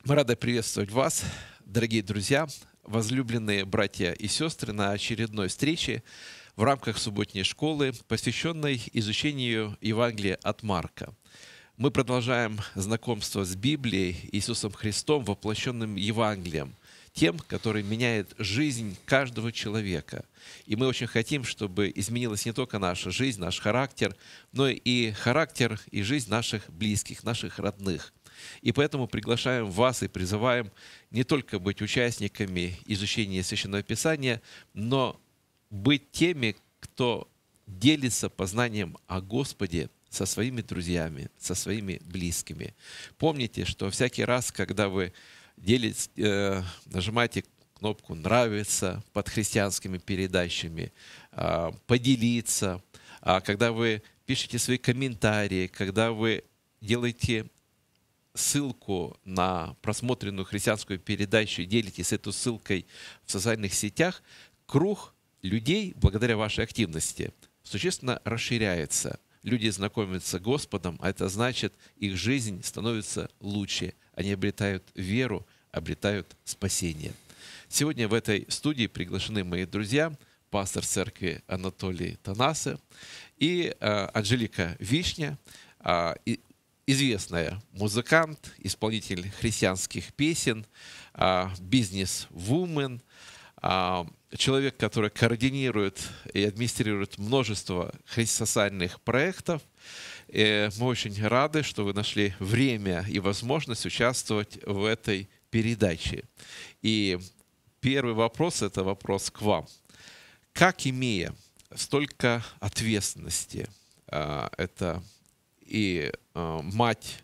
Мы рады приветствовать вас, дорогие друзья, возлюбленные братья и сестры, на очередной встрече в рамках субботней школы, посвященной изучению Евангелия от Марка. Мы продолжаем знакомство с Библией, Иисусом Христом, воплощенным Евангелием, тем, который меняет жизнь каждого человека. И мы очень хотим, чтобы изменилась не только наша жизнь, наш характер, но и характер и жизнь наших близких, наших родных. И поэтому приглашаем вас и призываем не только быть участниками изучения Священного Писания, но быть теми, кто делится познанием о Господе со своими друзьями, со своими близкими. Помните, что всякий раз, когда вы нажимаете кнопку «Нравится» под христианскими передачами, «Поделиться», когда вы пишете свои комментарии, когда вы делаете ссылку на просмотренную христианскую передачу и делитесь этой ссылкой в социальных сетях, круг людей, благодаря вашей активности, существенно расширяется. Люди знакомятся с Господом, а это значит, их жизнь становится лучше. Они обретают веру, обретают спасение. Сегодня в этой студии приглашены мои друзья, пастор церкви Анатолий Танасов и Анжелика Вишня, известная музыкант, исполнитель христианских песен, бизнес-вумен, человек, который координирует и администрирует множество социальных проектов. Мы очень рады, что вы нашли время и возможность участвовать в этой передаче. И первый вопрос – это вопрос к вам. Как, имея столько ответственности, это и мать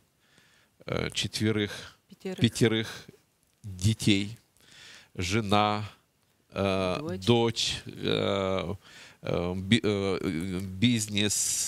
пятерых детей, жена, дочь, бизнес,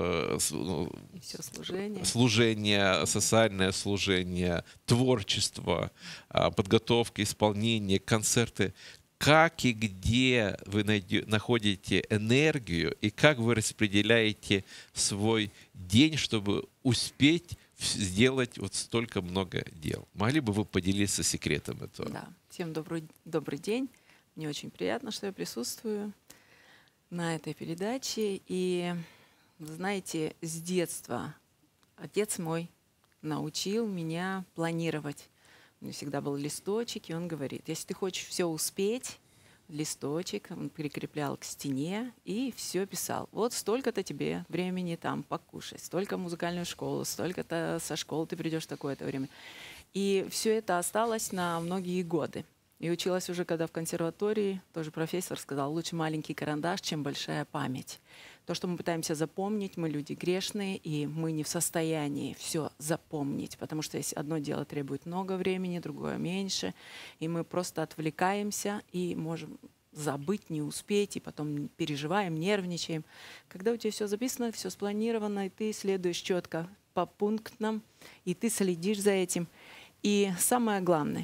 служение, социальное служение, творчество, подготовка, исполнение, концерты. Как и где вы находите энергию и как вы распределяете свой день, чтобы успеть сделать вот столько много дел? Могли бы вы поделиться секретом этого? Да. Всем добрый день. Мне очень приятно, что я присутствую на этой передаче. И, знаете, с детства отец мой научил меня планировать. У меня всегда был листочек, и он говорит, если ты хочешь все успеть, листочек он прикреплял к стене и все писал. Вот столько-то тебе времени там покушать, столько в музыкальную школу, столько-то со школы ты придешь в такое-то время. И все это осталось на многие годы. И училась уже, когда в консерватории, тоже профессор сказал, лучше маленький карандаш, чем большая память. То, что мы пытаемся запомнить, мы люди грешные, и мы не в состоянии все запомнить, потому что если одно дело требует много времени, другое меньше, и мы просто отвлекаемся и можем забыть, не успеть, и потом переживаем, нервничаем. Когда у тебя все записано, все спланировано, и ты следуешь четко по пунктам, и ты следишь за этим. И самое главное,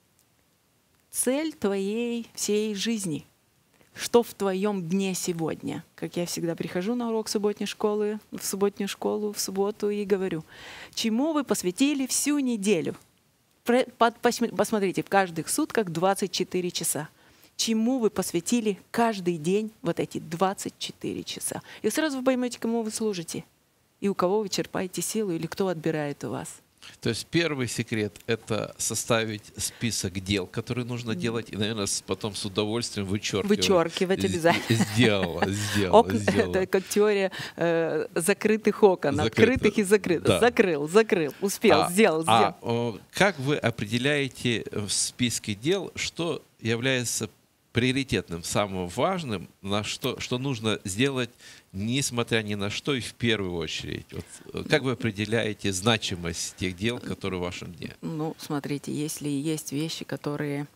цель твоей всей жизни – что в твоем дне сегодня? Как я всегда прихожу на урок субботней школы, в субботнюю школу, в субботу и говорю, чему вы посвятили всю неделю? Посмотрите, в каждых сутках 24 часа. Чему вы посвятили каждый день вот эти 24 часа? И сразу вы поймете, кому вы служите, и у кого вы черпаете силу, или кто отбирает у вас. То есть первый секрет – это составить список дел, которые нужно делать, и, наверное, потом с удовольствием вычеркивать обязательно. Сделала. Это как теория закрытых окон, открытых и закрытых. Да. Закрыл, успел, сделал. Как вы определяете в списке дел, что является приоритетным, самым важным, что нужно сделать, несмотря ни на что, и в первую очередь? Вот, как вы определяете значимость тех дел, которые в вашем дне? Ну, смотрите, если есть вещи, которые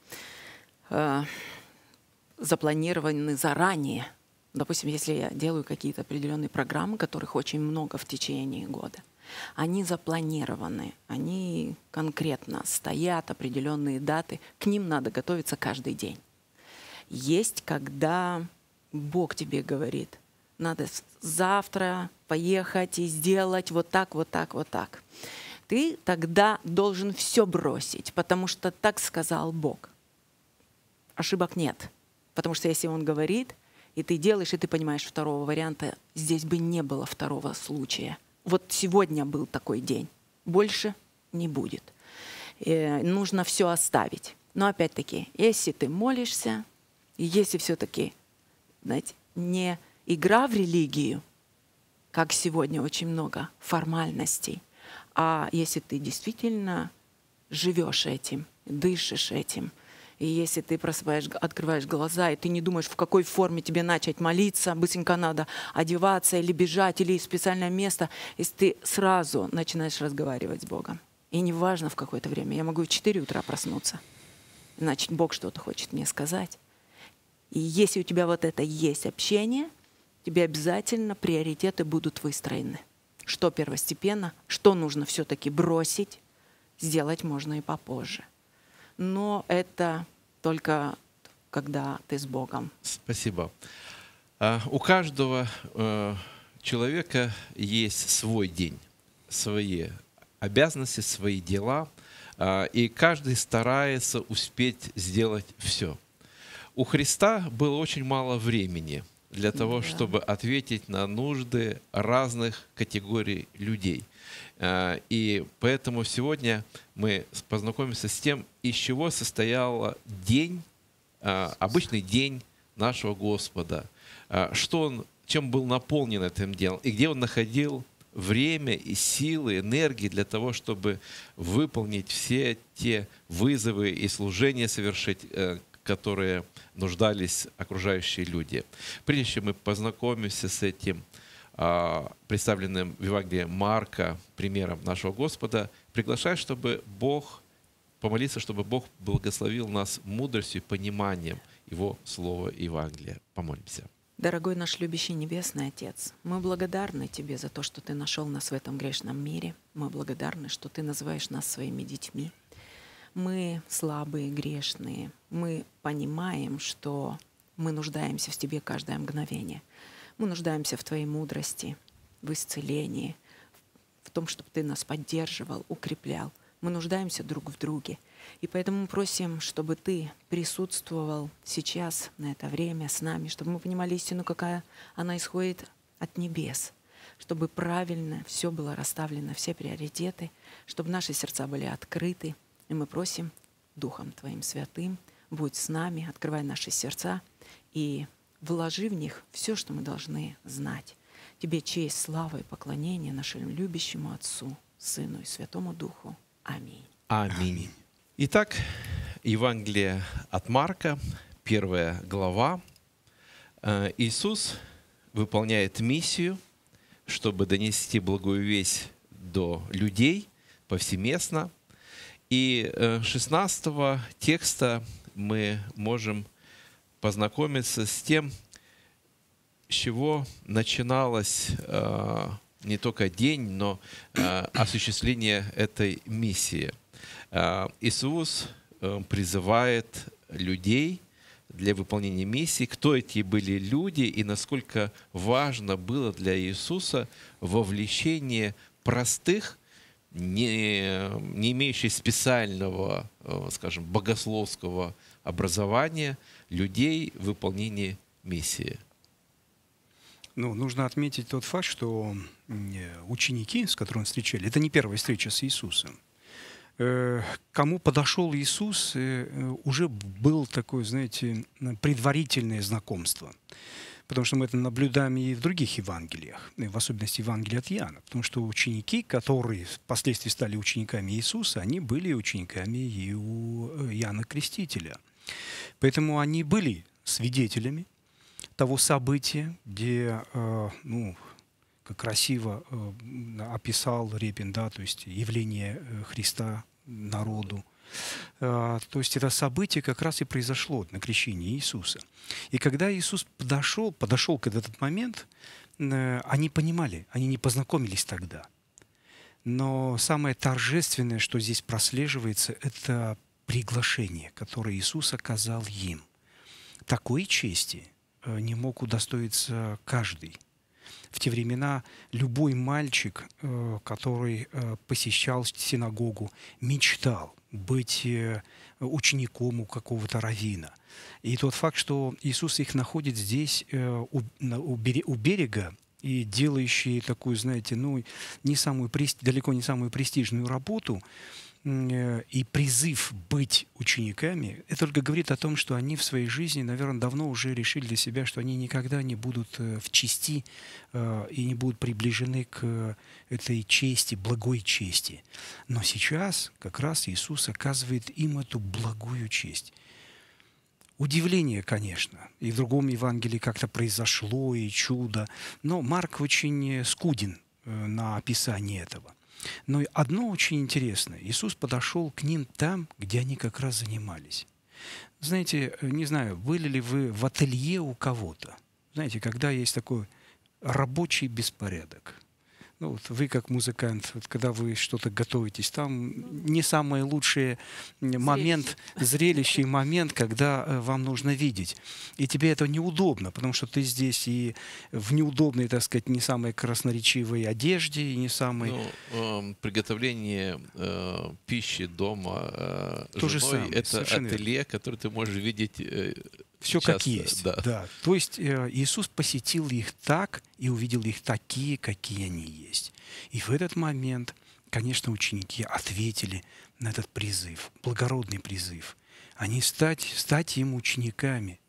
запланированы заранее, допустим, если я делаю какие-то определенные программы, которых очень много в течение года, они запланированы, они конкретно стоят, определенные даты, к ним надо готовиться каждый день. Есть, когда Бог тебе говорит, надо завтра поехать и сделать вот так, вот так, вот так. ты тогда должен все бросить, потому что так сказал Бог. Ошибок нет. Потому что если Он говорит, и ты делаешь, и ты понимаешь второго варианта, здесь бы не было второго случая. Вот сегодня был такой день. Больше не будет. Нужно все оставить. Но опять-таки, если ты молишься, и если все-таки, знаете, не игра в религию, как сегодня очень много формальностей, а если ты действительно живешь этим, дышишь этим, и если ты открываешь глаза, и ты не думаешь, в какой форме тебе начать молиться, быстренько надо одеваться или бежать, или в специальное место, если ты сразу начинаешь разговаривать с Богом. И неважно в какое-то время, я могу в 4 утра проснуться, значит, Бог что-то хочет мне сказать. И если у тебя вот это есть общение, тебе обязательно приоритеты будут выстроены. Что первостепенно, что нужно все-таки бросить, сделать можно и попозже. Но это только когда ты с Богом. Спасибо. У каждого человека есть свой день, свои обязанности, свои дела, и каждый старается успеть сделать все. У Христа было очень мало времени для того, чтобы ответить на нужды разных категорий людей. И поэтому сегодня мы познакомимся с тем, из чего состоял день, обычный день нашего Господа, чем был наполнен этим делом, и где Он находил время и силы, энергии для того, чтобы выполнить все те вызовы и служения совершить, которые нуждались окружающие люди. Прежде чем мы познакомимся с этим представленным в Евангелии Марка примером нашего Господа, приглашаю, чтобы помолиться, чтобы Бог благословил нас мудростью и пониманием Его Слова Евангелия. Помолимся. Дорогой наш любящий Небесный Отец, мы благодарны Тебе за то, что Ты нашел нас в этом грешном мире. Мы благодарны, что Ты называешь нас своими детьми. Мы слабые, грешные. Мы понимаем, что мы нуждаемся в Тебе каждое мгновение. Мы нуждаемся в Твоей мудрости, в исцелении, в том, чтобы Ты нас поддерживал, укреплял. Мы нуждаемся друг в друге. И поэтому мы просим, чтобы Ты присутствовал сейчас, на это время, с нами, чтобы мы понимали истину, какая она исходит от небес, чтобы правильно все было расставлено, все приоритеты, чтобы наши сердца были открыты. И мы просим Духом Твоим Святым, будь с нами, открывай наши сердца и вложи в них все, что мы должны знать. Тебе честь, слава и поклонение нашему любящему Отцу, Сыну и Святому Духу. Аминь. Аминь. Итак, Евангелие от Марка, 1 глава. Иисус выполняет миссию, чтобы донести благую весть до людей повсеместно. И 16 текста мы можем познакомиться с тем, с чего начиналось не только день, но осуществление этой миссии. Иисус призывает людей для выполнения миссии. Кто эти были люди и насколько важно было для Иисуса вовлечение простых, не имеющих специального, скажем, богословского образования людей в выполнении миссии. Ну, нужно отметить тот факт, что ученики, с которыми встречали, это не первая встреча с Иисусом. Кому подошел Иисус, уже было такое, знаете, предварительное знакомство. Потому что мы это наблюдаем и в других Евангелиях, в особенности Евангелии от Иоанна. Потому что ученики, которые впоследствии стали учениками Иисуса, они были учениками и у Иоанна Крестителя. Поэтому они были свидетелями того события, где, как красиво описал Репин, да, то есть явление Христа народу. То есть это событие как раз и произошло на крещении Иисуса. И когда Иисус подошел к этот момент, они понимали, они не познакомились тогда. Но самое торжественное, что здесь прослеживается, это приглашение, которое Иисус оказал им. Такой чести не мог удостоиться каждый. в те времена любой мальчик, который посещал синагогу, мечтал быть учеником у какого-то раввина. И тот факт, что Иисус их находит здесь, у берега, и делающие такую, знаете, ну, далеко не самую престижную работу, и призыв быть учениками, это только говорит о том, что они в своей жизни, наверное, давно уже решили для себя, что они никогда не будут в чести и не будут приближены к этой чести, благой чести. Но сейчас как раз Иисус оказывает им эту благую честь. Удивление, конечно, и в другом Евангелии как-то произошло, и чудо, но Марк очень скуден на описание этого. Но одно очень интересное. Иисус подошел к ним там, где они как раз занимались. Знаете, не знаю, были ли вы в ателье у кого-то? Знаете, когда есть такой рабочий беспорядок. Ну, вот вы как музыкант, вот когда вы что-то готовитесь, там не самый лучший момент, зрелище и момент, когда вам нужно видеть. И тебе это неудобно, потому что ты здесь и в неудобной, так сказать, не самой красноречивой одежде, и не самой... Приготовление пищи дома То же женой — самое, это совершенно ателье, которое ты можешь видеть все часто, как есть. да. Да. То есть Иисус посетил их так и увидел их такие, какие они есть. И в этот момент, конечно, ученики ответили на этот призыв, благородный призыв. Они стать им учениками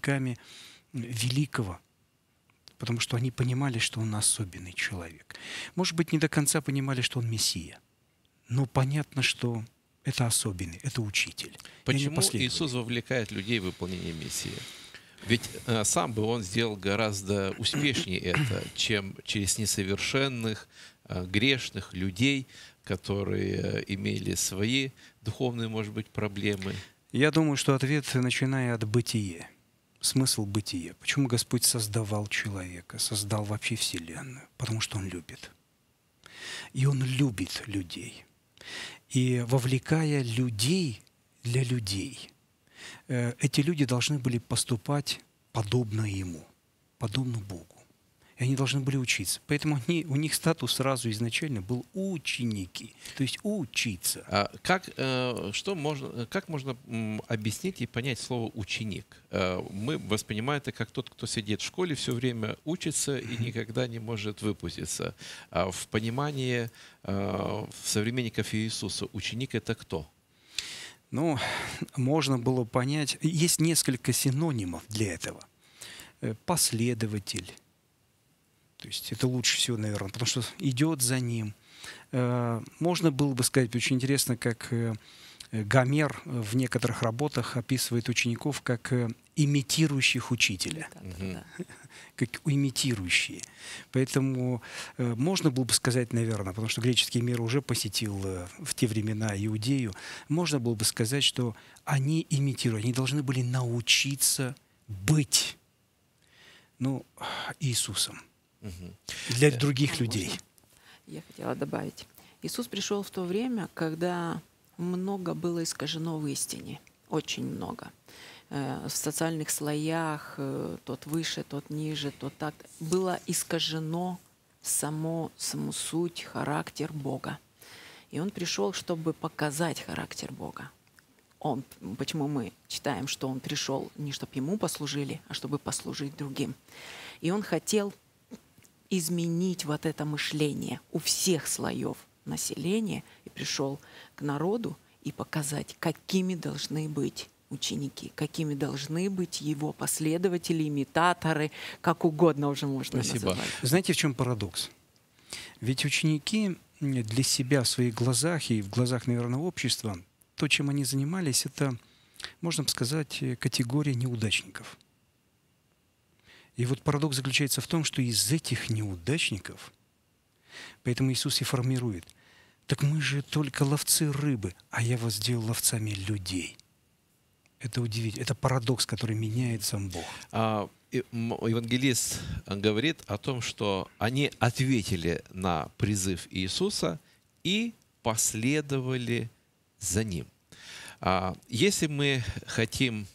великого, потому что они понимали, что он особенный человек. Может быть, не до конца понимали, что он Мессия, но понятно, что это особенный, это учитель. Почему Иисус вовлекает людей в выполнение миссии? Ведь сам бы он сделал гораздо успешнее это, чем через несовершенных, грешных людей, которые имели свои духовные, может быть, проблемы. Я думаю, что ответ, начиная от бытия, смысл бытия. Почему Господь создавал человека, создал вообще Вселенную? Потому что Он любит. И Он любит людей. И вовлекая людей для людей, эти люди должны были поступать подобно Ему, подобно Богу. И они должны были учиться. Поэтому у них статус сразу изначально был ученики, то есть учиться. Как можно объяснить и понять слово «ученик»? Мы воспринимаем это как тот, кто сидит в школе, все время учится и никогда не может выпуститься. А в понимании современников Иисуса ученик — это кто? Ну, можно было понять. Есть несколько синонимов для этого. Последователь. То есть это лучше всего, наверное, потому что идет за ним. Можно было бы сказать, очень интересно, как Гомер в некоторых работах описывает учеников как имитирующих учителя. Как имитирующие. Поэтому можно было бы сказать, наверное, потому что греческий мир уже посетил в те времена Иудею, можно было бы сказать, что они имитируют, они должны были научиться быть, Иисусом. Для других людей. Я хотела добавить. Иисус пришел в то время, когда много было искажено в истине. Очень много. В социальных слоях, тот выше, тот ниже, тот так. Было искажено саму суть, характер Бога. И Он пришел, чтобы показать характер Бога. Почему мы читаем, что Он пришел не чтобы Ему послужили, а чтобы послужить другим. И Он хотел изменить вот это мышление у всех слоев населения и пришел к народу и показать, какими должны быть ученики, какими должны быть его последователи, имитаторы, как угодно уже можно называть. Знаете, в чем парадокс? Ведь ученики для себя в своих глазах и в глазах, наверное, общества, то, чем они занимались, это, можно сказать, категория неудачников. И вот парадокс заключается в том, что из этих неудачников, поэтому Иисус и формирует, так мы же только ловцы рыбы, а я вас сделал ловцами людей. Это удивительно. Это парадокс, который меняет сам Бог. Евангелист говорит о том, что они ответили на призыв Иисуса и последовали за Ним. Если мы хотим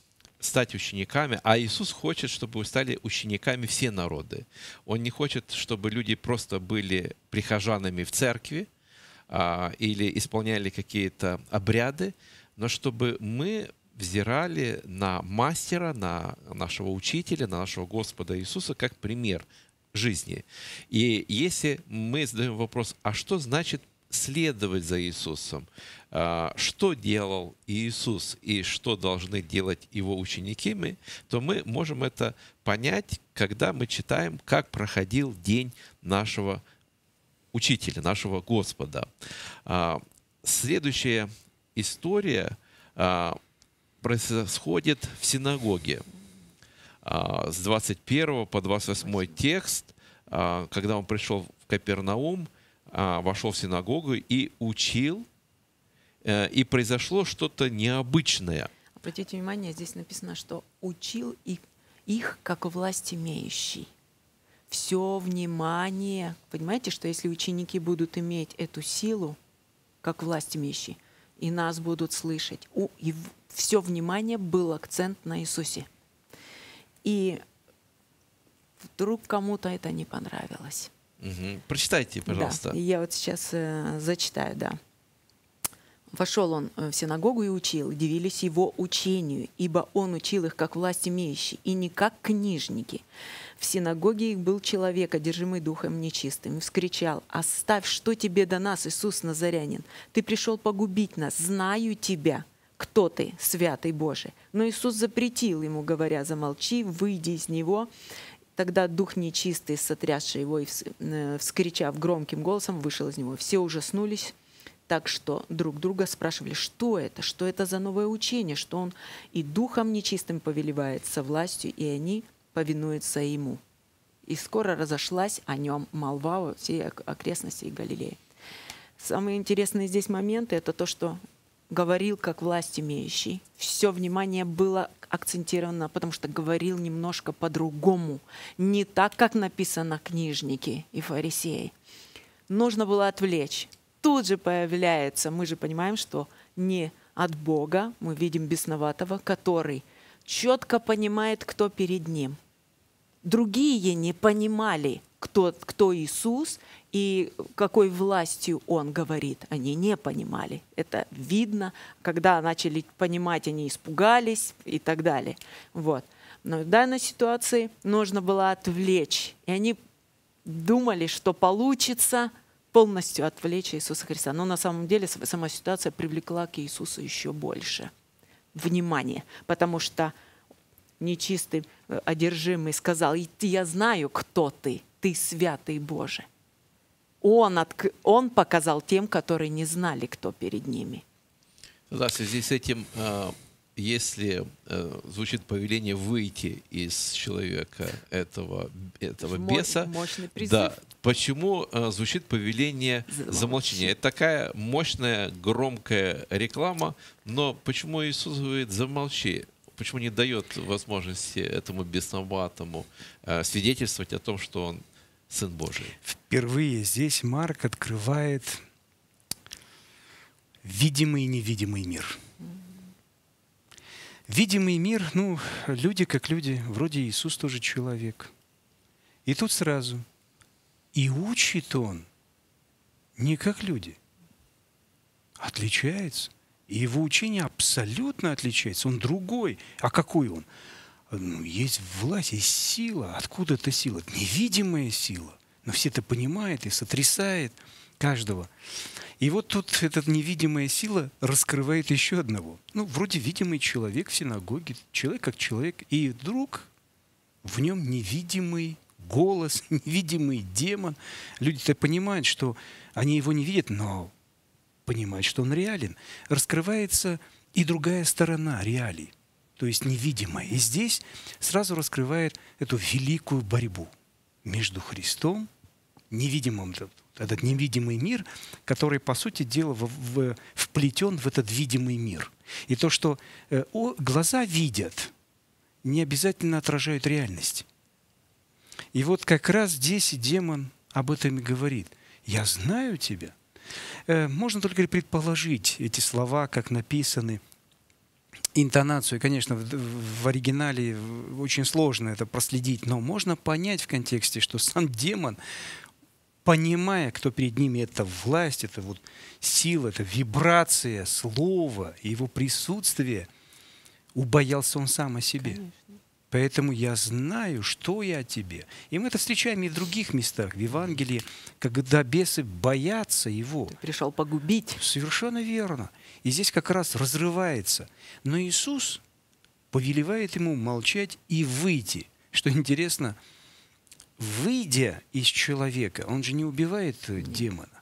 стать учениками, а Иисус хочет, чтобы вы стали учениками все народы. Он не хочет, чтобы люди просто были прихожанами в церкви или исполняли какие-то обряды, но чтобы мы взирали на мастера, на нашего учителя, на нашего Господа Иисуса как пример жизни. И если мы задаем вопрос, а что значит следовать за Иисусом? Что делал Иисус и что должны делать его ученики, то мы можем это понять, когда мы читаем, как проходил день нашего учителя, нашего Господа. Следующая история происходит в синагоге. С 21 по 28 текст, когда он пришел в Капернаум, вошел в синагогу и учил, и произошло что-то необычное. Обратите внимание, здесь написано, что учил их как власть имеющий. Все внимание. Понимаете, что если ученики будут иметь эту силу, как власть имеющий, и нас будут слышать, и все внимание был акцент на Иисусе. И вдруг кому-то это не понравилось. Угу. Прочитайте, пожалуйста. Да, я вот сейчас зачитаю, да. Вошел он в синагогу и учил, дивились его учению, ибо он учил их как власть имеющий, и не как книжники. В синагоге их был человек, одержимый духом нечистым, и вскричал: «Оставь, что тебе до нас, Иисус Назарянин? Ты пришел погубить нас, знаю тебя, кто ты, святый Божий». Но Иисус запретил ему, говоря: «Замолчи, выйди из него». Тогда дух нечистый, сотрясший его и вскричав громким голосом, вышел из него. Все ужаснулись, так что друг друга спрашивали, что это за новое учение, что он и духом нечистым повелевает со властью, и они повинуются ему. И скоро разошлась о нем молва во всей окрестности Галилеи. Самые интересные здесь моменты — это то, что говорил как власть имеющий. Все внимание было акцентировано, потому что говорил немножко по-другому. Не так, как написано книжники и фарисеи. Нужно было отвлечь. Тут же появляется, мы же понимаем, что не от Бога, мы видим бесноватого, который четко понимает, кто перед ним. Другие не понимали, кто Иисус и какой властью Он говорит. Они не понимали. Это видно. Когда начали понимать, они испугались и так далее. Вот. Но в данной ситуации нужно было отвлечь. И они думали, что получится полностью отвлечь Иисуса Христа. Но на самом деле сама ситуация привлекла к Иисусу еще больше внимания, потому что нечистый, одержимый сказал: «Я знаю, кто ты святый Божий». Он показал тем, которые не знали, кто перед ними. Да, в связи с этим, если звучит повеление выйти из человека этого беса, мощный призыв. Да, почему звучит повеление замолчания? Это такая мощная, громкая реклама, но почему Иисус говорит «замолчи»? Почему не дает возможности этому бесноватому свидетельствовать о том, что он Сын Божий? Впервые здесь Марк открывает видимый и невидимый мир. Видимый мир, люди как люди, вроде Иисус тоже человек. И тут сразу. И учит он не как люди. Отличается. И его учение абсолютно отличается. Он другой. А какой он? Есть власть, есть сила. Откуда эта сила? Невидимая сила. Но все это понимают и сотрясает каждого. И вот тут эта невидимая сила раскрывает еще одного. Вроде видимый человек в синагоге, человек как человек, и вдруг в нем невидимый голос, невидимый демон. Люди-то понимают, что они его не видят, но понимают, что он реален. Раскрывается и другая сторона реалий, то есть невидимая. И здесь сразу раскрывает эту великую борьбу между Христом, невидимым, этот невидимый мир, который, по сути дела, вплетен в этот видимый мир. И то, что глаза видят, не обязательно отражают реальность. И вот как раз здесь и демон об этом и говорит. «Я знаю тебя». Можно только предположить эти слова, как написаны. интонацию, конечно, в оригинале очень сложно это проследить, но можно понять в контексте, что сам демон, понимая, кто перед ними, это власть, это вот сила, это вибрация слова, его присутствие, убоялся он сам о себе. Конечно. Поэтому я знаю, что я о тебе. И мы это встречаем и в других местах, в Евангелии, когда бесы боятся его. Ты пришел погубить. Совершенно верно. И здесь как раз разрывается. Но Иисус повелевает ему молчать и выйти. Что интересно, выйдя из человека, он же не убивает демона.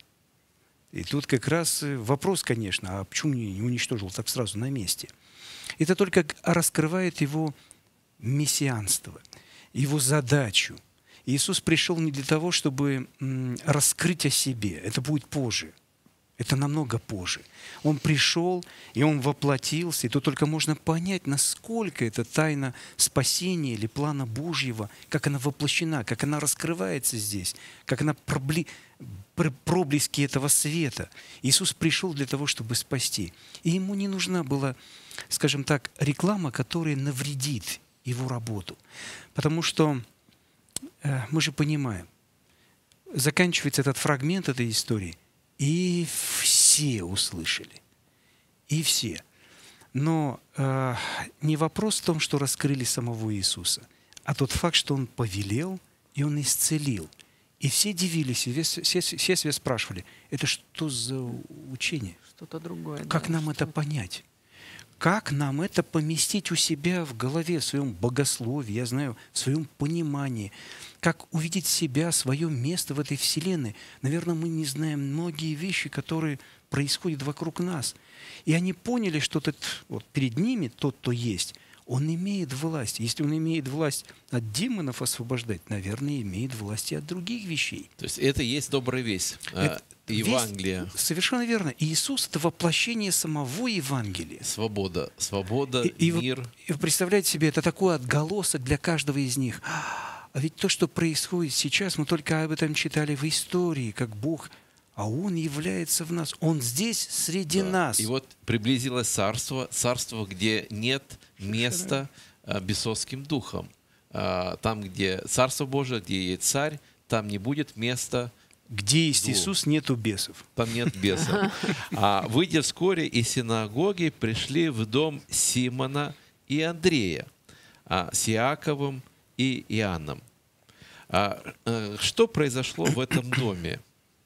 И тут как раз вопрос, конечно, а почему не уничтожил так сразу на месте? Это только раскрывает его мессианство, его задачу. Иисус пришел не для того, чтобы раскрыть о себе. Это будет позже. Это намного позже. Он пришел, и Он воплотился, и то только можно понять, насколько это тайна спасения или плана Божьего, как она воплощена, как она раскрывается здесь, как она проблески этого света. Иисус пришел для того, чтобы спасти. И Ему не нужна была, скажем так, реклама, которая навредит Его работу. Потому что мы же понимаем, заканчивается этот фрагмент этой истории, и все услышали. И все. Но не вопрос в том, что раскрыли самого Иисуса, а тот факт, что Он повелел, и Он исцелил. И все дивились, и все себя спрашивали, это что за учение? Что-то другое. Как нам это понять? Как нам это поместить у себя в голове, в своем богословии, я знаю, в своем понимании? Как увидеть себя, свое место в этой вселенной? Наверное, мы не знаем многие вещи, которые происходят вокруг нас. И они поняли, что вот перед ними тот, кто есть, он имеет власть. Если он имеет власть от демонов освобождать, наверное, имеет власть и от других вещей. То есть это и есть добрая весть. Евангелие. Совершенно верно. Иисус — это воплощение самого Евангелия. Свобода, мир. И вы представляете себе, это такой отголосок для каждого из них. А ведь то, что происходит сейчас, мы только об этом читали в истории, как Бог, а Он является в нас. Он здесь, среди нас. И вот приблизилось царство, где нет места бесовским духом. Там, где Царство Божие, где есть царь, там не будет места. Где есть Иисус, нету бесов. Там нет бесов. Выйдя вскоре из синагоги, пришли в дом Симона и Андрея с Иаковом и Иоанном. Что произошло в этом доме?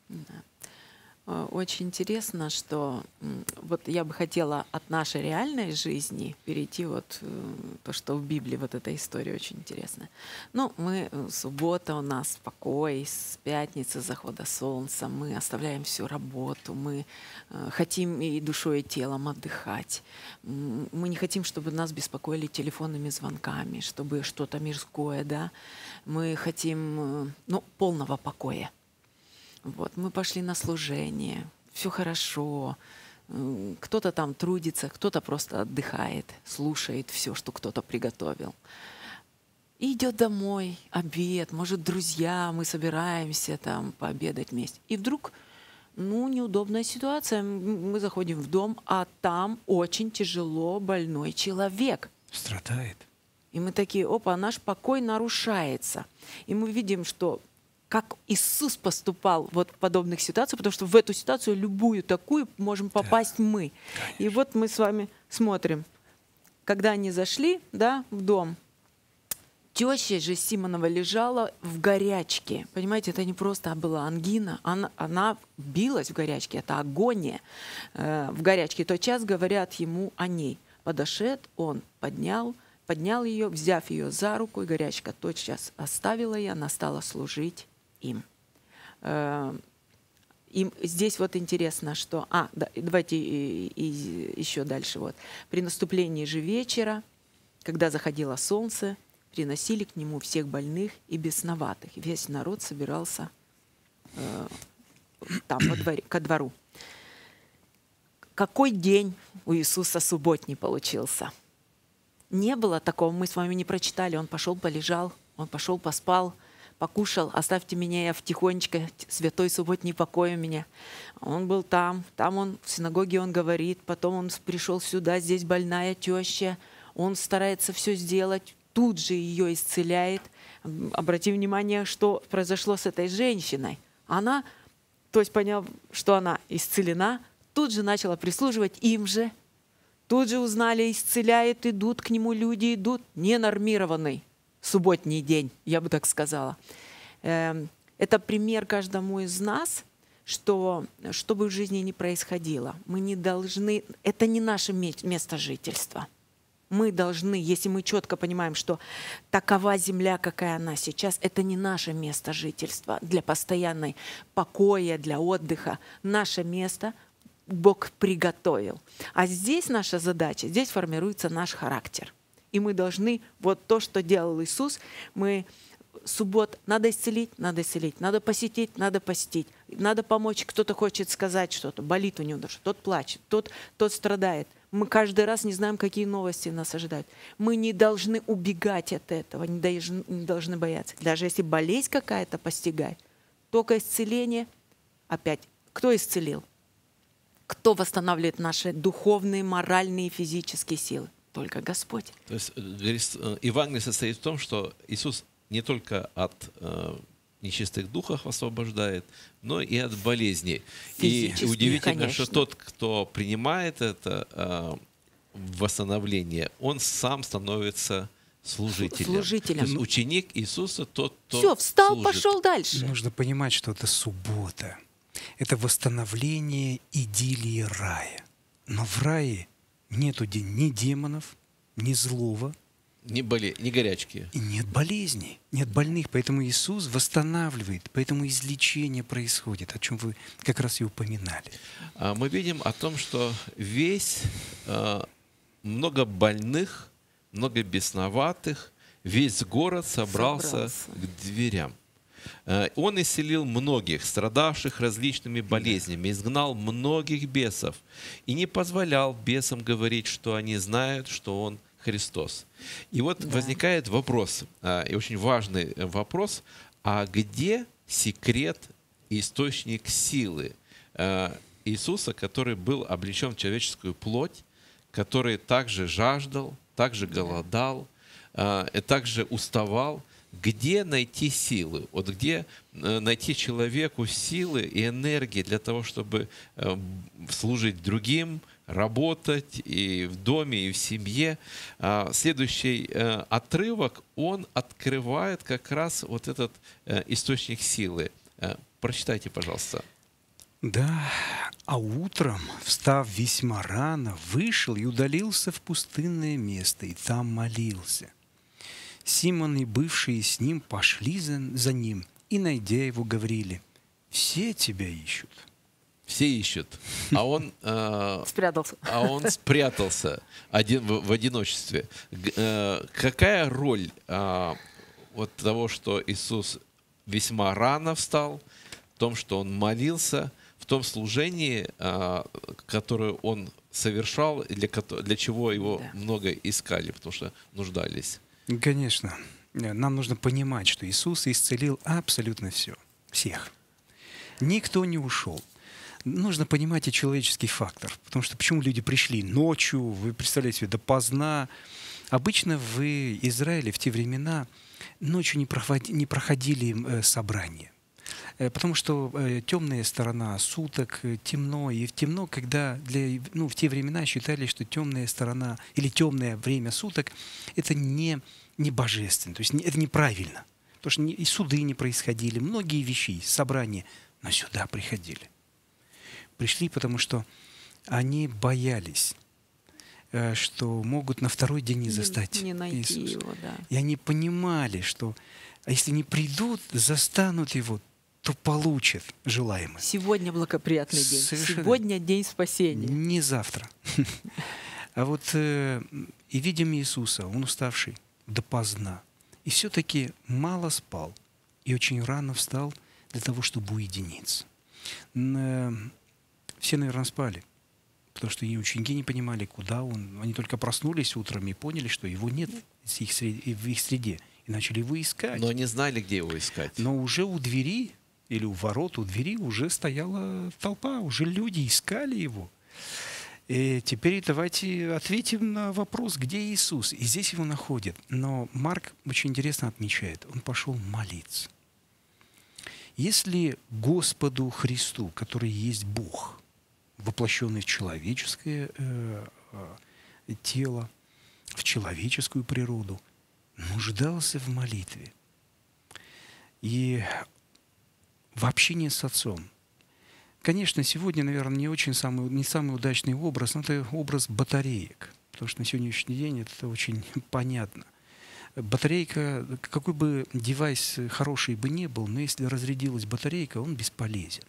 Очень интересно, что вот я бы хотела от нашей реальной жизни перейти вот то, что в Библии, вот эта история очень интересная. Ну, суббота у нас покой, с пятницы, захода солнца, мы оставляем всю работу, мы хотим и душой, и телом отдыхать. Мы не хотим, чтобы нас беспокоили телефонными звонками, чтобы что-то мирское, да. Мы хотим, полного покоя. Вот, мы пошли на служение, все хорошо, кто-то там трудится, кто-то просто отдыхает, слушает все, что кто-то приготовил. И идет домой, обед, может, друзья, мы собираемся там пообедать вместе. И вдруг, неудобная ситуация, мы заходим в дом, а там очень тяжело больной человек. Страдает. И мы такие, опа, наш покой нарушается. И мы видим, что как Иисус поступал вот в подобных ситуациях, потому что в эту ситуацию, любую такую, можем попасть мы. Конечно. И вот мы с вами смотрим, когда они зашли, в дом, теща же Симонова лежала в горячке. Понимаете, это не просто была ангина, она билась в горячке, это агония в горячке. Тотчас говорят ему о ней. Подошед, он поднял ее, взяв ее за руку, и горячка тотчас оставила ее, она стала служить им. Им здесь вот интересно, что... давайте еще дальше. Вот. При наступлении же вечера, когда заходило солнце, приносили к нему всех больных и бесноватых. Весь народ собирался там, ко двору. Какой день у Иисуса субботний получился? Не было такого, мы с вами не прочитали. Он пошел, полежал, он пошел, поспал, покушал, оставьте меня, я тихонечко, святой субботний покой у меня. Он был там он в синагоге он говорит, потом он пришел сюда, здесь больная теща, он старается все сделать, тут же ее исцеляет. Обрати внимание, что произошло с этой женщиной. Она, то есть поняв, что она исцелена, тут же начала прислуживать им же. Тут же узнали, исцеляет, идут к нему люди, идут. Ненормированный субботний день, я бы так сказала. Это пример каждому из нас, что бы в жизни ни происходило, мы не должны, это не наше место жительства. Мы должны, если мы четко понимаем, что такова земля, какая она сейчас, это не наше место жительства для постоянной покоя, для отдыха. Наше место Бог приготовил. А здесь наша задача, здесь формируется наш характер. И мы должны, вот то, что делал Иисус, мы суббот, надо исцелить, надо посетить, надо посетить, надо помочь, кто-то хочет сказать что-то, болит у него душа, тот плачет, тот страдает. Мы каждый раз не знаем, какие новости нас ожидают. Мы не должны убегать от этого, не должны бояться. Даже если болезнь какая-то постигает, только исцеление, опять, кто исцелил? Кто восстанавливает наши духовные, моральные и физические силы? Только Господь. То есть Евангелие состоит в том, что Иисус не только от нечистых духов освобождает, но и от болезней. И удивительно, конечно, что тот, кто принимает это восстановление, он сам становится служителем. То есть ученик Иисуса тот, кто все, встал, служит. пошел дальше. Нужно понимать, что это суббота. Это восстановление идиллии рая. Но в рае нету ни демонов, ни злого, ни горячки. и нет болезней, нет больных. Поэтому Иисус восстанавливает, поэтому излечение происходит, о чем вы как раз и упоминали. Мы видим о том, что много больных, много бесноватых, весь город собрался к дверям. Он исцелил многих, страдавших различными болезнями, изгнал многих бесов и не позволял бесам говорить, что они знают, что Он Христос. И вот возникает вопрос, и очень важный вопрос, а где секрет и источник силы Иисуса, который был облечен в человеческую плоть, который также жаждал, также голодал, также уставал? Где найти силы? Вот где найти человеку силы и энергии для того, чтобы служить другим, работать и в доме, и в семье? Следующий отрывок, он открывает как раз вот этот источник силы. Прочитайте, пожалуйста. Да, а утром, встав весьма рано, вышел и удалился в пустынное место, и там молился. Симон и бывшие с ним пошли за ним, и, найдя его, говорили: «Все тебя ищут». Все ищут, а он спрятался. В одиночестве. Какая роль вот того, что Иисус весьма рано встал, в том, что Он молился, в том служении, которое Он совершал, для чего Его много искали, потому что нуждались? Конечно. Нам нужно понимать, что Иисус исцелил абсолютно все. Всех. Никто не ушел. Нужно понимать и человеческий фактор. Потому что почему люди пришли ночью, вы представляете себе, допоздна. Обычно в Израиле в те времена ночью не проходили собрания. Потому что темная сторона суток, темно. И темно, когда в те времена считали, что темная сторона или темное время суток — это не божественно, то есть это неправильно. Потому что и суды не происходили, многие вещи, собрания, но сюда приходили. Пришли, потому что они боялись, что могут на второй день не застать не найти Иисуса. Его, да. И они понимали, что если не придут, застанут Его, то получат желаемое. Сегодня благоприятный день. Совершенно. Сегодня день спасения. Не завтра. А вот и видим Иисуса, Он уставший допоздна. И все-таки мало спал. И очень рано встал для того, чтобы уединиться. Все, наверное, спали. Потому что и ученики не понимали, куда Он. Они только проснулись утром и поняли, что Его нет в их среде. И и начали его искать. Но не знали, где его искать. Но уже у двери или у ворот, у двери уже стояла толпа, уже люди искали его. И теперь давайте ответим на вопрос, где Иисус. И здесь его находят. Но Марк очень интересно отмечает, он пошел молиться. Если Господу Христу, который есть Бог, воплощенный в человеческое тело, в человеческую природу, нуждался в молитве и в общении с Отцом. Конечно, сегодня, наверное, не самый удачный образ, но это образ батареек. Потому что на сегодняшний день это очень понятно. Батарейка, какой бы девайс хороший бы ни был, но если разрядилась батарейка, он бесполезен.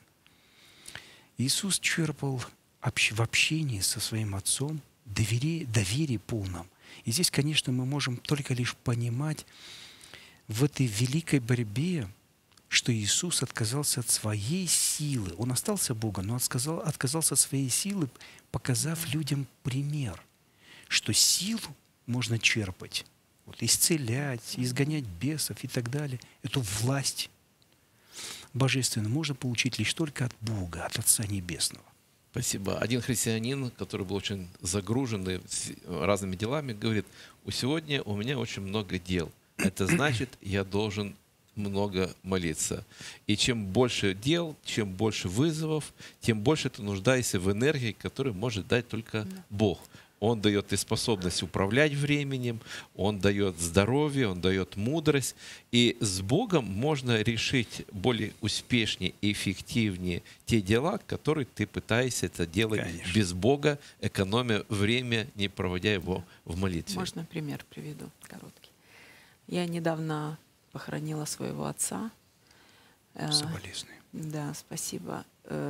Иисус черпал в общении со своим Отцом доверие полном. И здесь, конечно, мы можем только лишь понимать в этой великой борьбе, что Иисус отказался от своей силы. Он остался Богом, но отказался от своей силы, показав людям пример, что силу можно черпать, исцелять, изгонять бесов и так далее. Эту власть божественную можно получить лишь только от Бога, от Отца Небесного. Спасибо. Один христианин, который был очень загружен разными делами, говорит: сегодня у меня очень много дел. Это значит, я должен много молиться. И чем больше дел, чем больше вызовов, тем больше ты нуждаешься в энергии, которую может дать только Бог. Он дает и способность управлять временем, Он дает здоровье, Он дает мудрость. И с Богом можно решить более успешнее и эффективнее те дела, которые ты пытаешься это делать без Бога, экономя время, не проводя его в молитве. Можно пример приведу короткий. Я недавно похоронила своего отца. Соболезную. Да, спасибо.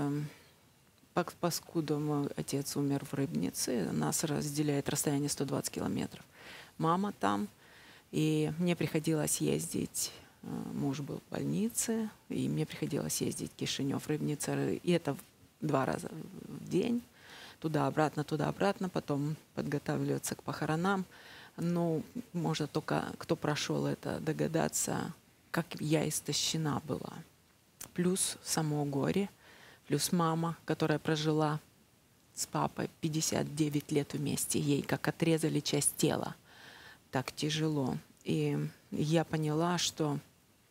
Поскольку мой отец умер в Рыбнице, нас разделяет расстояние 120 километров. Мама там, и мне приходилось ездить. Муж был в больнице, и мне приходилось ездить в Кишинев, Рыбница. И это 2 раза в день. Туда-обратно, потом подготавливаться к похоронам. Ну, можно только, кто прошел это, догадаться, как я истощена была. Плюс само горе. Плюс мама, которая прожила с папой 59 лет вместе. Ей как отрезали часть тела. Так тяжело. И я поняла, что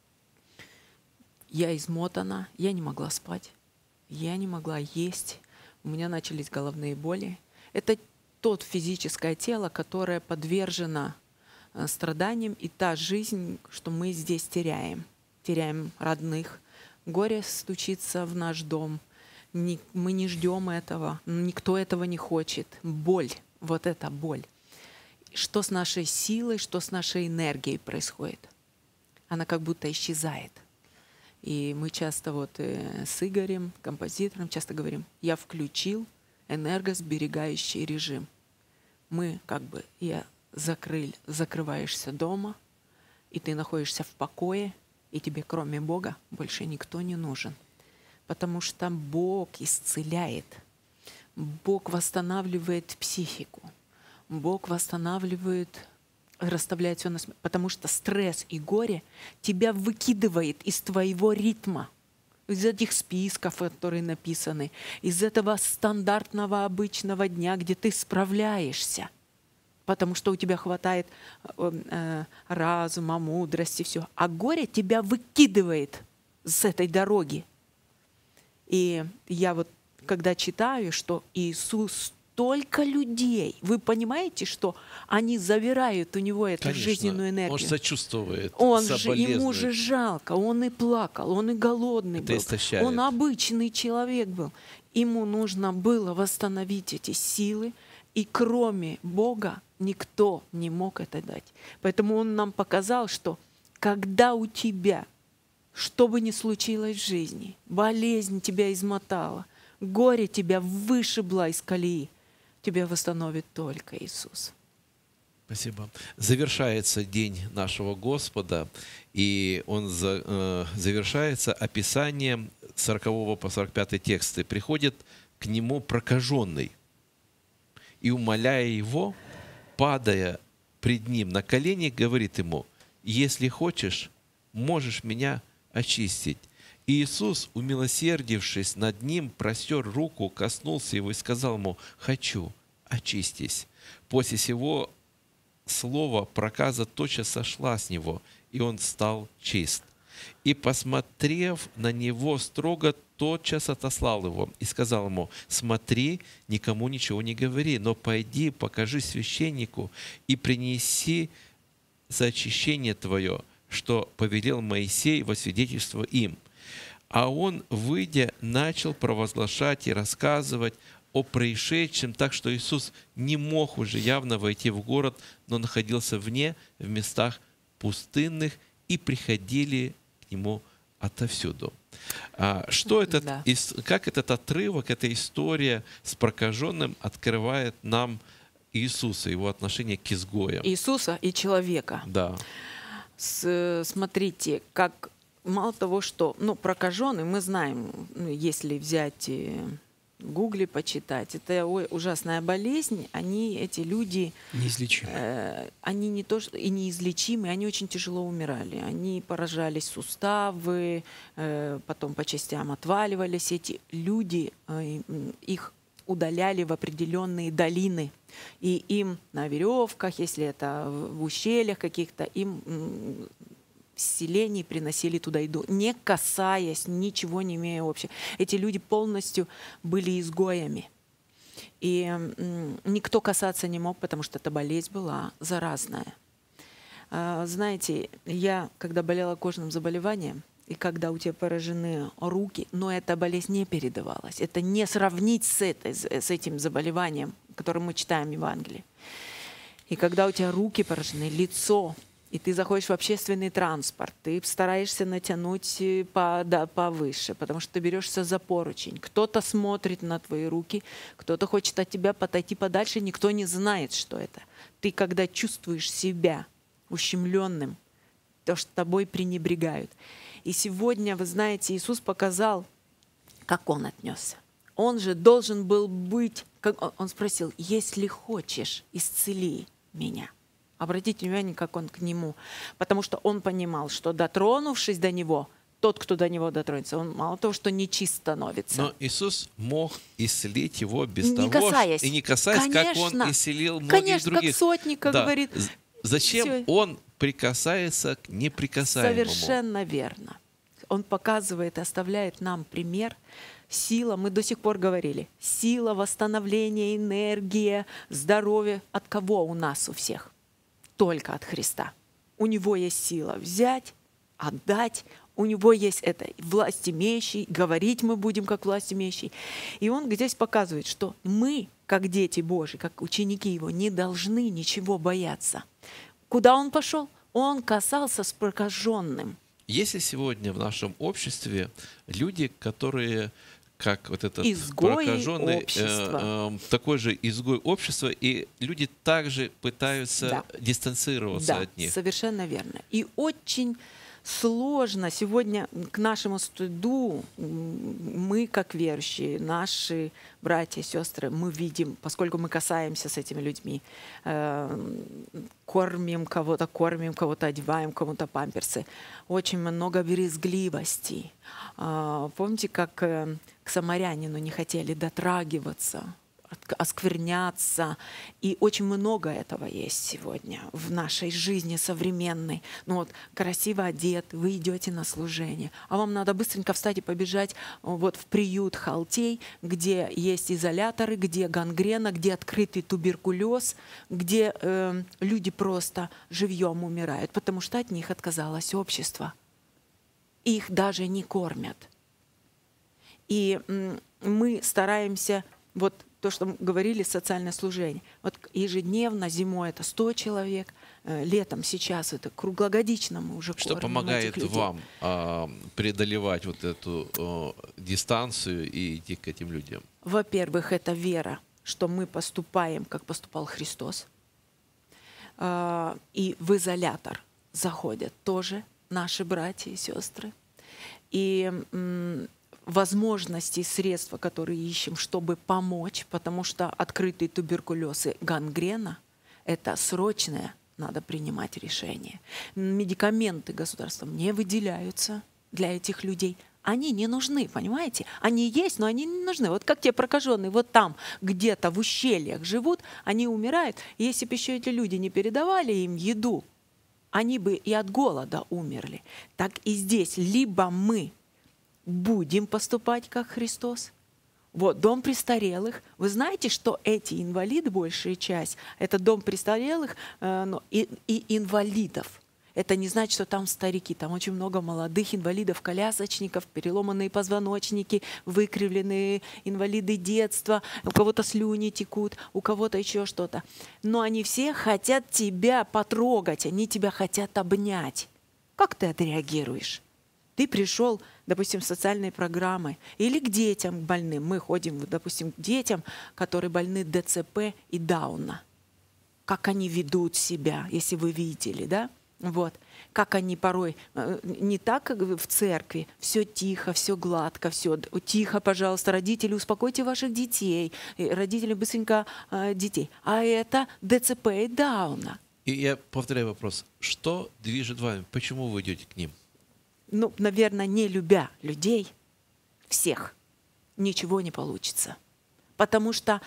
я измотана, я не могла спать, я не могла есть. У меня начались головные боли. Это то физическое тело, которое подвержено страданиям, и та жизнь, что мы здесь теряем. Теряем родных. Горе стучится в наш дом. Мы не ждем этого, никто этого не хочет. Боль, вот эта боль. Что с нашей силой, что с нашей энергией происходит? Она как будто исчезает. И мы часто с Игорем, композитором, часто говорим: я включил энергосберегающий режим. Закрываешься дома, и ты находишься в покое, и тебе кроме Бога больше никто не нужен. Потому что Бог исцеляет, Бог восстанавливает психику, Бог расставляет все на место. Потому что стресс и горе тебя выкидывает из твоего ритма, из этих списков, которые написаны, из этого стандартного обычного дня, где ты справляешься. Потому что у тебя хватает разума, мудрости, все. А горе тебя выкидывает с этой дороги. И я когда читаю, что Иисус столько людей, вы понимаете, что они забирают у него эту жизненную энергию. Он сочувствует, ему же жалко, он и плакал, он и голодный был, истощает. Он обычный человек был. Ему нужно было восстановить эти силы, и кроме Бога никто не мог это дать. Поэтому он нам показал, что когда у тебя, что бы ни случилось в жизни, болезнь тебя измотала, горе тебя вышибло из колеи, тебя восстановит только Иисус. Спасибо. Завершается день нашего Господа, и он завершается описанием 40 по 45 тексты. Приходит к нему прокаженный и, умоляя его, падая пред ним на колени, говорит ему: если хочешь, можешь меня очистить. И Иисус, умилосердившись над ним, простер руку, коснулся его и сказал ему: «Хочу, очистись». После сего слова проказа тотчас сошла с него, и он стал чист. И, посмотрев на него строго, тотчас отослал его и сказал ему: «Смотри, никому ничего не говори, но пойди, покажи священнику и принеси за очищение твое, что повелел Моисей во свидетельство им». А он, выйдя, начал провозглашать и рассказывать о происшедшем, так что Иисус не мог уже явно войти в город, но находился вне, в местах пустынных, и приходили к нему отовсюду. Что этот, Да. как этот отрывок, эта история с прокаженным открывает нам Иисуса, его отношение к изгоям? Иисуса и человека. Да. Смотрите, как мало того, что прокаженный, мы знаем, если взять в Гугле почитать, это ужасная болезнь, эти люди, Неизлечимы. они не то что и неизлечимы, они очень тяжело умирали. Они поражались суставы, потом по частям отваливались. Эти люди, их удаляли в определенные долины. И им на веревках, если это в ущельях каких-то, им селений приносили туда еду, не касаясь, ничего не имея общего. Эти люди полностью были изгоями. И никто касаться не мог, потому что эта болезнь была заразная. Знаете, я, когда болела кожным заболеванием, и когда у тебя поражены руки, но эта болезнь не передавалась. Это не сравнить с этим заболеванием, которое мы читаем в Евангелии. И когда у тебя руки поражены, лицо, и ты заходишь в общественный транспорт, ты стараешься натянуть повыше, потому что ты берешься за поручень. Кто-то смотрит на твои руки, кто-то хочет от тебя отойти подальше, никто не знает, что это. Ты, когда чувствуешь себя ущемленным, то, что тобой пренебрегают. И сегодня, вы знаете, Иисус показал, как Он отнесся. Он же должен был быть, Он спросил: «Если хочешь, исцели меня». Обратите внимание, как он к нему. Потому что он понимал, что, дотронувшись до него, тот, кто до него дотронется, он мало того, что нечист становится. Но Иисус мог исцелить его без Не того, касаясь. и не касаясь, как он Конечно. исцелил многих Конечно, других. как сотник, как Да. говорит. Зачем Всё. он прикасается к неприкасаемому? Совершенно верно. Он показывает, оставляет нам пример. Сила, мы до сих пор говорили, сила, восстановление, энергия, здоровье. От кого у нас у всех? Только от Христа. У Него есть сила взять, отдать. У Него есть это власть имеющий, говорить мы будем как власть имеющий. И Он здесь показывает, что мы, как дети Божьи, как ученики Его, не должны ничего бояться. Куда Он пошел? Он касался с прокаженным. Есть ли сегодня в нашем обществе люди, которые, как вот этот Изгои прокаженный, общества. такой же изгой общества, и люди также пытаются Да. дистанцироваться Да, от них? совершенно верно. И очень сложно сегодня, к нашему стыду, мы, как верующие, наши братья и сестры, мы видим, поскольку мы касаемся с этими людьми, кормим кого-то одеваем, кому-то памперсы, очень много брезгливости. Помните, как к самарянину не хотели дотрагиваться, оскверняться. И очень много этого есть сегодня в нашей жизни современной. Красиво одет, вы идете на служение, а вам надо быстренько встать и побежать в приют Халтей, где есть изоляторы, где гангрена, где открытый туберкулез, где люди просто живьем умирают, потому что от них отказалось общество. Их даже не кормят. И мы стараемся то, что говорили, социальное служение. Ежедневно, зимой это 100 человек, летом сейчас это круглогодично мы уже Что кормим помогает этих людей. вам преодолевать вот эту дистанцию и идти к этим людям? Во-первых, это вера, что мы поступаем, как поступал Христос. И в изолятор заходят тоже наши братья и сестры. И возможности и средства, которые ищем, чтобы помочь, потому что открытый туберкулез и гангрена — это срочная надо принимать решения. Медикаменты государством не выделяются для этих людей. Они не нужны, понимаете? Они есть, но они не нужны. Вот как те прокаженные вот там где-то в ущельях живут, они умирают. Если бы еще эти люди не передавали им еду, они бы и от голода умерли. Так и здесь либо мы будем поступать как Христос. Вот дом престарелых. Вы знаете, что эти инвалиды, большая часть, это дом престарелых и инвалидов. Это не значит, что там старики. Там очень много молодых инвалидов, колясочников, переломанные позвоночники, выкривленные инвалиды детства. У кого-то слюни текут, у кого-то еще что-то. Но они все хотят тебя потрогать, они тебя хотят обнять. Как ты отреагируешь? Ты пришел, допустим, в социальные программы или к детям больным. Мы ходим, допустим, к детям, которые больны ДЦП и Дауна. Как они ведут себя, если вы видели, да? Вот. Как они порой, не так, как в церкви, все тихо, все гладко, все тихо, пожалуйста, родители, успокойте ваших детей, родители быстренько детей. А это ДЦП и Дауна. И я повторяю вопрос. Что движет вами? Почему вы идете к ним? Ну, наверное, не любя людей, всех, ничего не получится. Потому что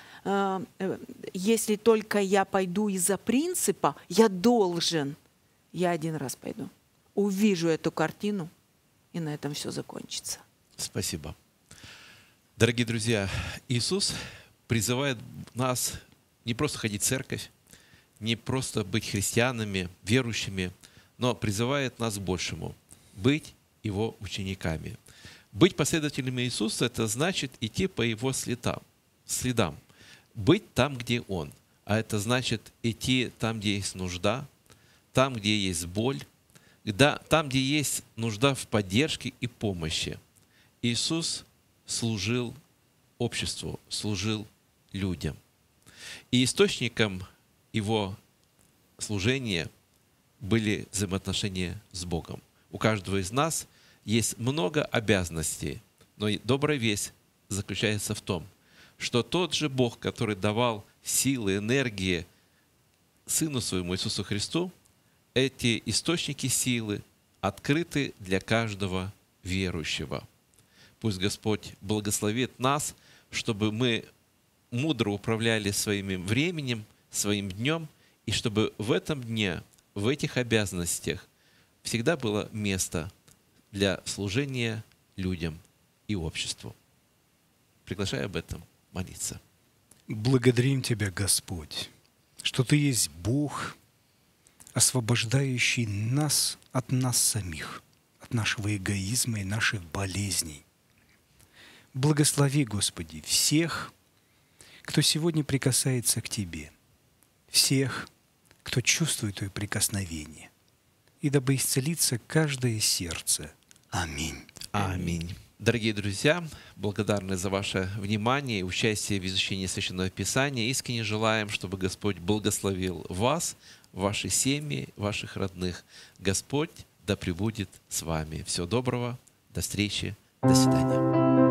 если только я пойду из-за принципа, я должен, я один раз пойду, увижу эту картину, и на этом все закончится. Спасибо. Дорогие друзья, Иисус призывает нас не просто ходить в церковь, не просто быть христианами, верующими, но призывает нас к большему – быть Его учениками. Быть последователями Иисуса – это значит идти по Его следам, быть там, где Он. А это значит идти там, где есть нужда, там, где есть боль, там, где есть нужда в поддержке и помощи. Иисус служил обществу, служил людям. И источником Его служения были взаимоотношения с Богом. У каждого из нас есть много обязанностей, но добрая весть заключается в том, что тот же Бог, который давал силы, энергии Сыну Своему Иисусу Христу, эти источники силы открыты для каждого верующего. Пусть Господь благословит нас, чтобы мы мудро управляли своим временем, своим днем, и чтобы в этом дне, в этих обязанностях всегда было место для служения людям и обществу. Приглашаю об этом молиться. Благодарим Тебя, Господь, что Ты есть Бог, освобождающий нас от нас самих, от нашего эгоизма и наших болезней. Благослови, Господи, всех, кто сегодня прикасается к Тебе, всех, кто чувствует Твое прикосновение, и дабы исцелиться каждое сердце. Аминь. Аминь. Дорогие друзья, благодарны за ваше внимание и участие в изучении Священного Писания. Искренне желаем, чтобы Господь благословил вас, ваши семьи, ваших родных. Господь да пребудет с вами. Всего доброго, до встречи, до свидания.